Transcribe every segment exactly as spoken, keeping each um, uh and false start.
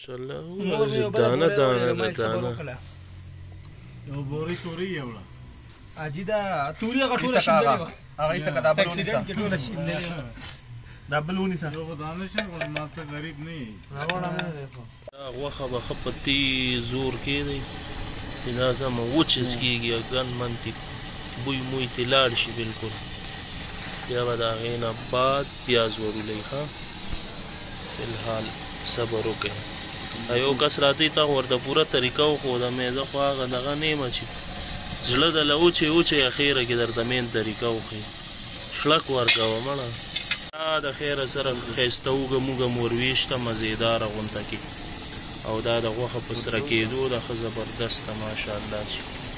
ماشاءالله دانه دانه دانه یو بوري توري یوړه اجي دا توري غټوله شیندلې هغه ایسته کدا بلونی اکسیډنټ کې ټوله شیندلې دا بلونی سره یو دانه شه ول ماته غریب نه یې راوړم نه دیکھو دا غوخه به خپتی زور کې دی چې دا سم وچس کېږي ګن منتی بوی موی ته لاړ شي بالکل بیا به د هغې نه بعد پیاز ورولئ ښه فلحال صبر وکړئ یو کس راته تا ورته پوره طریقه وښوده مې زه خو هغه دغه نه یم چې زړه د له اوچې اوچې اخیره کې درته مین طریقه وښي شړک ورکوه مړه دا د خیره سره ښایسته اوږه موږه مرویشته مزېداره غونته کې او دا د غوښه په سره کېدو ده ښه زبردسته ماشاءالله چې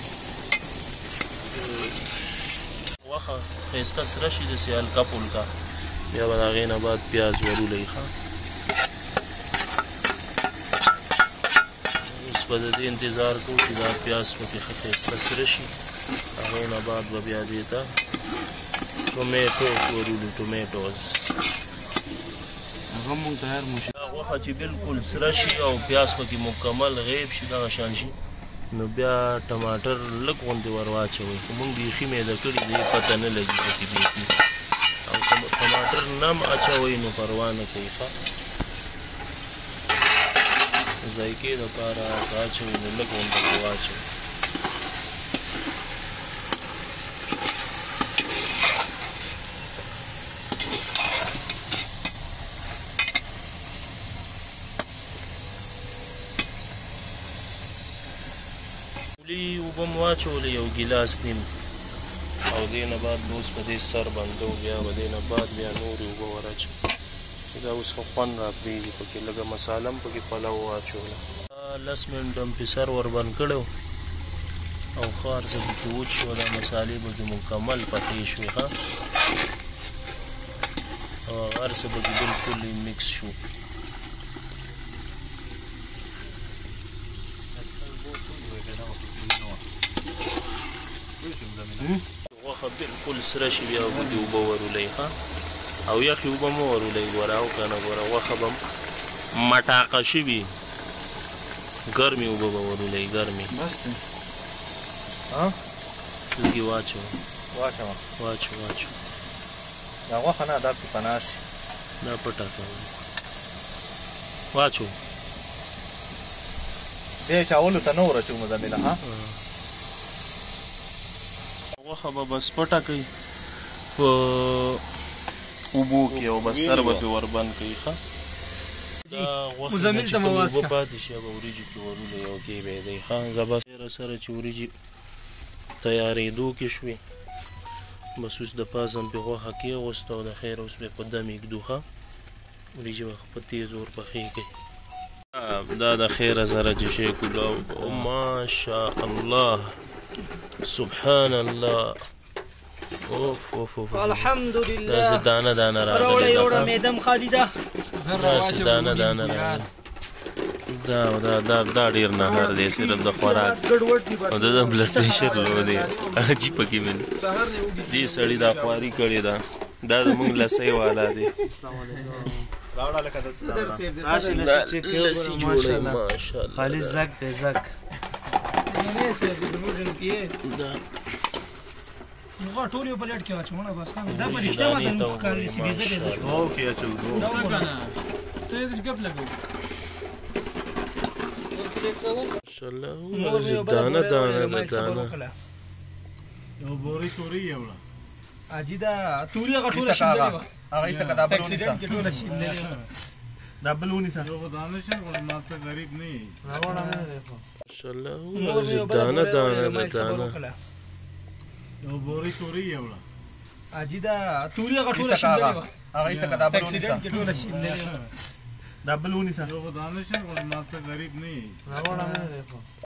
غوښه ښایسته سره شي داسې هلکه پلکه بیا به د هغې نه بعد پیاز ورولئ ښه اوس به د دې انتظار کوو چې دا پیاز پکې ښه ښایسته سره شي هغې نه بعد به بیا دې ته ټومیټوز ورولو ټومیټوز هغه مونږ تیار مو شي دا غوښه چې بالکل سره شي او پیاز پکې مکمل غیب شي دغه شان شي نو بیا ټماټر لږ غوندې ور واچوئ خو مونږ بیخي میده کړي دې پته نه لګي پکې بیخي او ټماټر نم اچوئ نو پروا نه کوي ښه ذایقې دپاره که اچوئ نو لږ غوندې پرې واچوئ اوبه مو واچولې یو ګیلاس نیم او دې نه بعد به اوس په دې سر بندو بیا به دې نه بعد بیا نورې اوبه ور اچوو چې دا اوس ښه خوند را پرېږدي پکې لږه مساله هم پکې پلو واچوله لس منټه مې پې سر ور بند کړی او ښه هر څه پکې وچ شو دا مسالې پکې مکمل پخې شوې ښه او هر څه پکې بلکل مکس شو غوښه بالکل سره شي بیا به دې اوبه ورولئ ښه او یخې اوبه مه ورولئ ګوره او که نه ګوره غوښه به مټاقه شوي ګرمې اوبه به ورولئ ګرمې بس دی لږې واچوه واچوه واچو واچو دا غوښه نه دا پې پناه شي دا پټه کوه واچو بیا یې چاولو ته نه ور اچوو مزمله ها غوښه به بس پټه کوي په اوبو کې او بس سر به پې وربند کوي ښه دا غوښې نه چې کوم اوبه پاتې شي به وریجو کې ورولئ او کې به یې دی ښه زه بس ډېره سره چې وریجې تیارېدو کې شوې بس اوس د پاسه مې پې غوښه کېغوسته او د خیره اوس مې په دم ایږدو ښه وریجې به په تیز اور پخې کوي دا د خیره سره چې شی کلو ماشاء الله سبحان الله اوف اوف اوف الحمدلله داسې دانه دانه راغلې راوړه یوړه معدم خالي ده داسې دانه دانه راغلې دا دا دا دا ډېر نهار دی صرف د خوراک او د د بلډ پریشر لو دی عجیب پکې مې دې سړي دا خواري کړې ده دا زموږ لسی والا دی راوړه لکه د لسی جوړوي ماشاءالله خالي زک دی زک نه سه د زموږ کې دا نو ټول یو پلیټ کې واچونه بس دا په رښتیا باندې مخ کاري سي بيزه بيزه شو او کې اچو دا کنه ته دې ګپ لګو ماشاءالله دانه دانه دانه یو بوري توري یوړه اجي دا توري غټوله شیندلې هغه ایسته کدا بلونی اکسیډنټ کې ټوله شیندلې دا بلونی سره یو دانه شه ول ماته غریب نه یې راوړم نه دیکھو ماشاءالله دانه دانه دانه یو بوري توري یوړه اجي دا توري غټوله شیندلې هغه ایسته کدا بلونی اکسیډنټ کې سره ټوله شیندلې دا بلونی سره یو دانه شه ول ماته غریب نه یې راوړم نه دیکھو